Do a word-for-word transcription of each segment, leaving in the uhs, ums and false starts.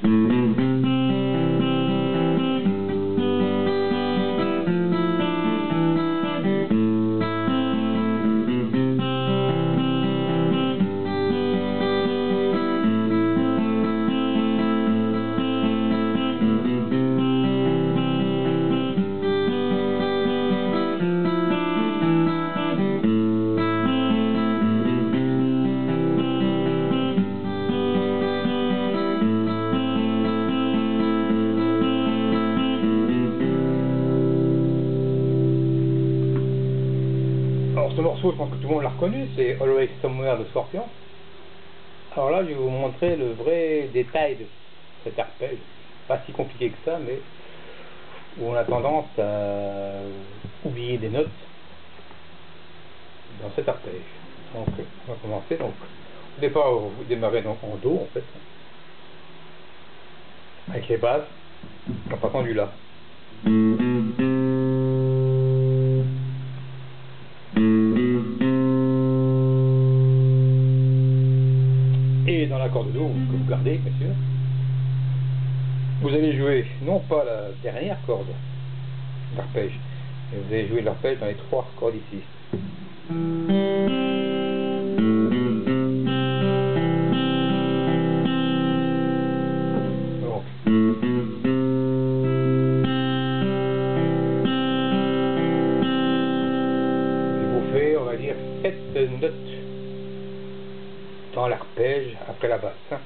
Alors ce morceau, je pense que tout le monde l'a reconnu, c'est Always Somewhere de Scorpions. Alors là, je vais vous montrer le vrai détail de cet arpège. Pas si compliqué que ça, mais où on a tendance à oublier des notes dans cet arpège. Donc on va commencer. Donc au départ, vous démarrez donc en Do en fait, avec les basses, en partant du La. Et dans l'accord de Do que vous gardez, bien sûr, vous allez jouer non pas la dernière corde d'arpège, mais vous allez jouer l'arpège dans les trois cordes ici. Donc, il vous fait, on va dire, sept notes dans l'arpège après la basse. Hein.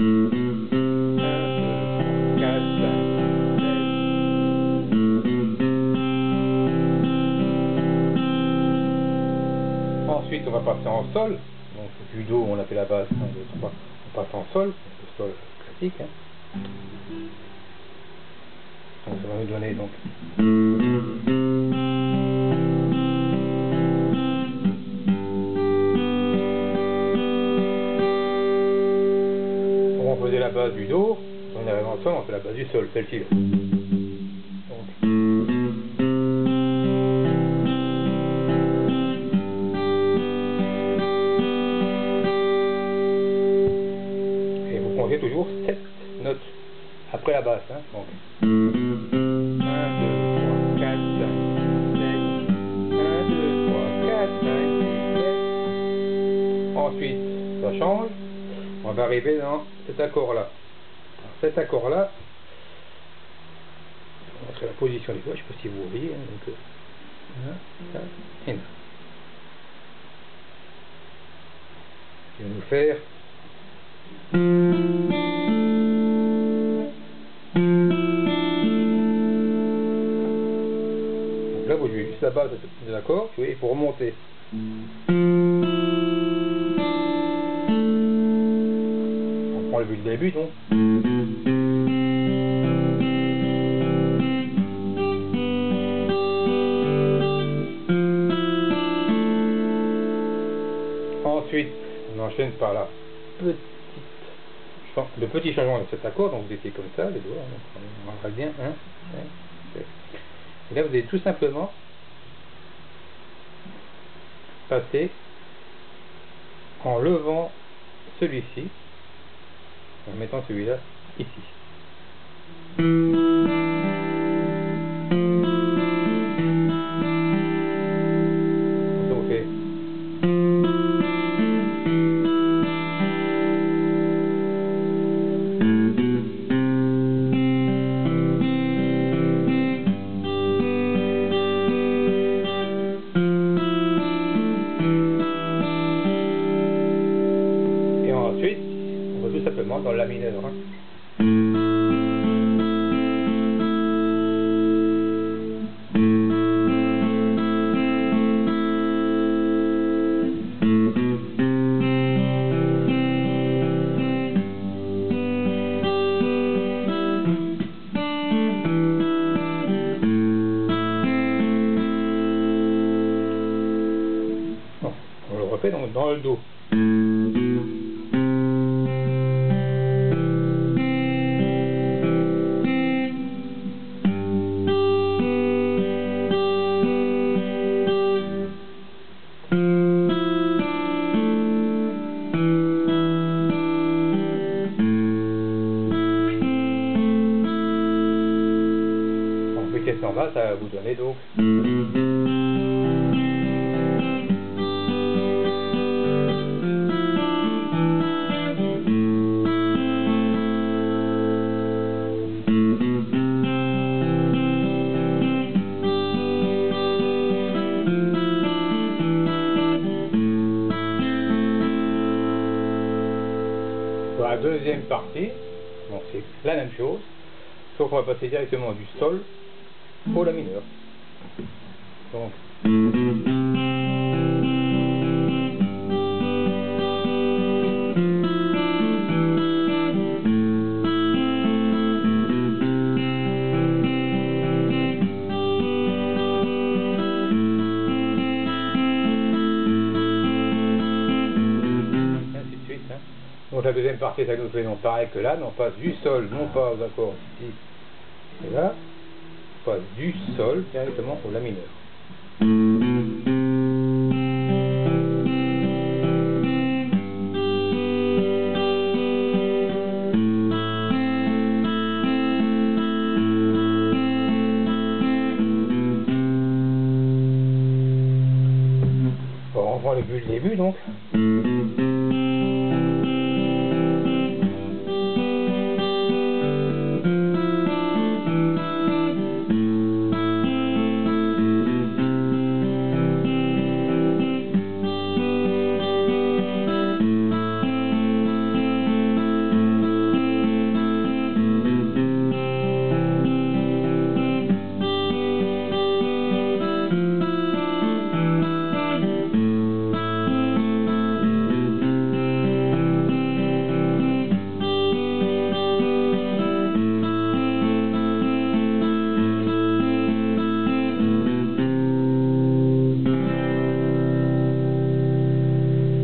Ensuite, on va passer en sol. Donc, du Do, on a fait la basse, un, deux, trois. On passe en sol, le sol classique. Hein. Donc, ça va nous donner donc. On faisait la base du Do, on arrive en sol, on fait la base du sol, celle-ci là. Toujours sept notes après la basse. Hein. Donc un, deux, trois, quatre, cinq, sept. un, deux, trois, quatre, cinq, six, sept. Ensuite, ça change. On va arriver dans cet accord-là. Cet accord-là, on va montrer la position des doigts, je ne sais pas si vous voyez. Hein. Donc, là, là, et là. Je vais nous faire. Donc là, vous jouez juste la base de l'accord, vous voyez, pour remonter. On prend le but du début, donc. Ensuite, on enchaîne par la petite, le petit changement de cet accord, donc vous étiez comme ça, les doigts, on va bien, hein, et là vous allez tout simplement passer en levant celui-ci, en mettant celui-là ici. Ça vous fait. Et ensuite, on va tout simplement dans la mineur. Hein. Bon, on le refait donc dans le Do. faisant ça, ça va vous donner donc pour la deuxième partie. Bon, c'est la même chose, sauf qu'on va passer directement du sol au la mineur. Donc, ainsi de suite. Hein. Donc la deuxième partie, ça nous fait non pareil que là, mais on passe du sol, non pas aux accords ici et là, on passe du sol directement au la mineur. Bon, on reprend depuis le début donc.